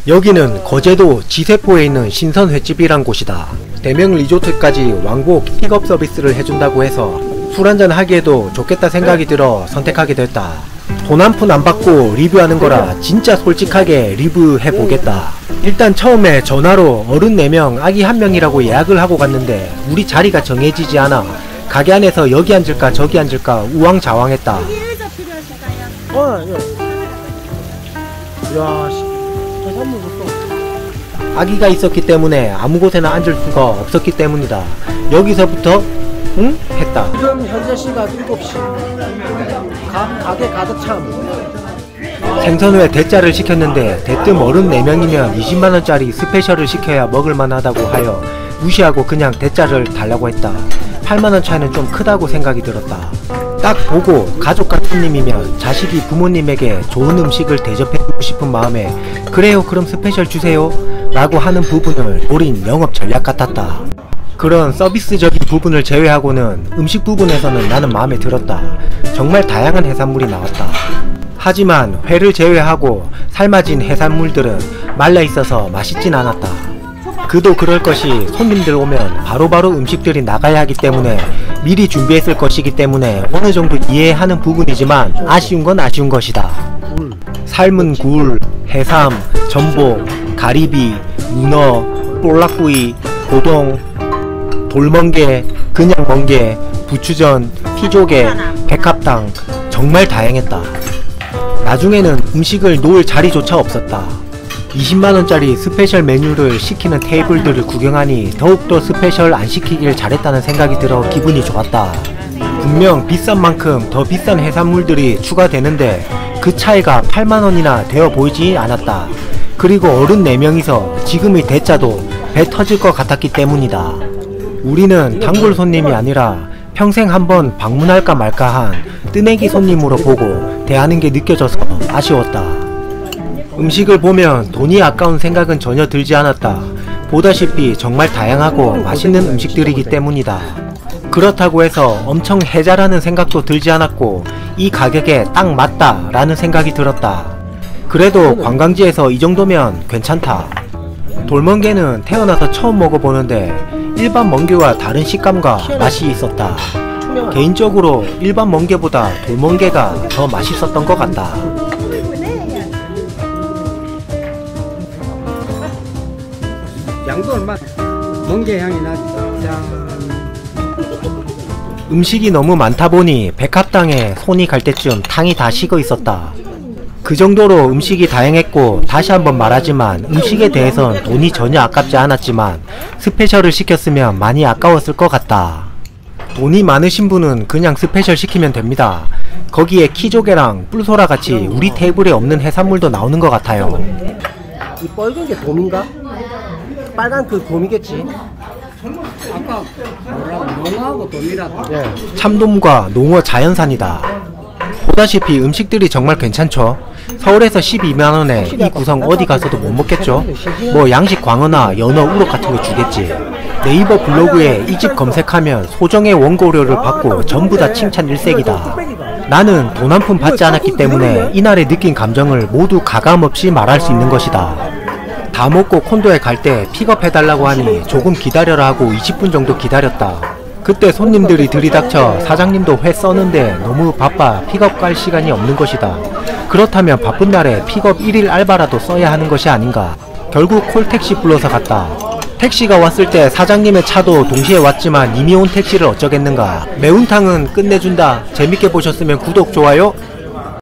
여기는 거제도 지세포에 있는 신선 횟집이란 곳이다. 대명 리조트까지 왕복 픽업 서비스를 해준다고 해서 술 한잔 하기에도 좋겠다 생각이 들어 선택하게 됐다. 돈 한 푼 안 받고 리뷰하는 거라 진짜 솔직하게 리뷰해보겠다. 일단 처음에 전화로 어른 4명 아기 1명이라고 예약을 하고 갔는데 우리 자리가 정해지지 않아 가게 안에서 여기 앉을까 저기 앉을까 우왕좌왕했다. 의자 필요하실까요? 예. 야, 해산물 줬어. 아기가 있었기 때문에 아무 곳에나 앉을 수가 없었기 때문이다. 여기서부터 응? 했다. 지금 현재 시각 7시. 가게 가득 참. 생선회 대짜를 시켰는데 대뜸 어른 4명이면 20만원짜리 스페셜을 시켜야 먹을만하다고 하여 무시하고 그냥 대짜를 달라고 했다. 8만원 차이는 좀 크다고 생각이 들었다. 딱 보고 가족 같은 님이면 자식이 부모님에게 좋은 음식을 대접해주고 싶은 마음에 그래요 그럼 스페셜 주세요 라고 하는 부분을 노린 영업 전략 같았다. 그런 서비스적인 부분을 제외하고는 음식 부분에서는 나는 마음에 들었다. 정말 다양한 해산물이 나왔다. 하지만 회를 제외하고 삶아진 해산물들은 말라있어서 맛있진 않았다. 그도 그럴 것이 손님들 오면 바로바로 음식들이 나가야 하기 때문에 미리 준비했을 것이기 때문에 어느정도 이해하는 부분이지만 아쉬운 건 아쉬운 것이다. 삶은 굴, 해삼, 전복, 가리비, 문어, 볼락구이, 고동, 돌멍게, 그냥 멍게, 부추전, 피조개, 백합당 정말 다양했다. 나중에는 음식을 놓을 자리조차 없었다. 20만원짜리 스페셜 메뉴를 시키는 테이블들을 구경하니 더욱더 스페셜 안 시키길 잘했다는 생각이 들어 기분이 좋았다. 분명 비싼 만큼 더 비싼 해산물들이 추가되는데 그 차이가 8만원이나 되어 보이지 않았다. 그리고 어른 4명이서 지금의 대짜도 배 터질 것 같았기 때문이다. 우리는 단골 손님이 아니라 평생 한번 방문할까 말까한 뜨내기 손님으로 보고 대하는 게 느껴져서 아쉬웠다. 음식을 보면 돈이 아까운 생각은 전혀 들지 않았다. 보다시피 정말 다양하고 맛있는 음식들이기 때문이다. 그렇다고 해서 엄청 해자라는 생각도 들지 않았고 이 가격에 딱 맞다 라는 생각이 들었다. 그래도 관광지에서 이 정도면 괜찮다. 돌멍게는 태어나서 처음 먹어보는데 일반 멍게와 다른 식감과 맛이 있었다. 개인적으로 일반 멍게보다 돌멍게가 더 맛있었던 것 같다. 양도 얼마? 멍게 향이 나지. 음식이 너무 많다 보니 백합당에 손이 갈 때쯤 탕이 다 식어 있었다. 그 정도로 음식이 다양했고 다시 한번 말하지만 음식에 대해선 돈이 전혀 아깝지 않았지만 스페셜을 시켰으면 많이 아까웠을 것 같다. 돈이 많으신 분은 그냥 스페셜 시키면 됩니다. 거기에 키조개랑 뿔소라 같이 우리 테이블에 없는 해산물도 나오는 것 같아요. 이 빨간 게 돔인가? 빨간 그 돔이겠지? 아까 뭐라고 농어하고 돔이라고. 네. 참돔과 농어 자연산이다. 보다시피 음식들이 정말 괜찮죠. 서울에서 12만원에 이 구성 어디 가서도 못 먹겠죠. 뭐 양식 광어나 연어 우럭 같은 거 주겠지. 네이버 블로그에 이 집 검색하면 소정의 원고료를 받고 전부 다 칭찬 일색이다. 나는 돈 한 푼 받지 않았기 때문에 이날에 느낀 감정을 모두 가감없이 말할 수 있는 것이다. 다 먹고 콘도에 갈 때 픽업해달라고 하니 조금 기다려라 하고 20분 정도 기다렸다. 그때 손님들이 들이닥쳐 사장님도 회 써는데 너무 바빠 픽업 갈 시간이 없는 것이다. 그렇다면 바쁜 날에 픽업 1일 알바라도 써야 하는 것이 아닌가. 결국 콜택시 불러서 갔다. 택시가 왔을 때 사장님의 차도 동시에 왔지만 이미 온 택시를 어쩌겠는가. 매운탕은 끝내준다. 재밌게 보셨으면 구독, 좋아요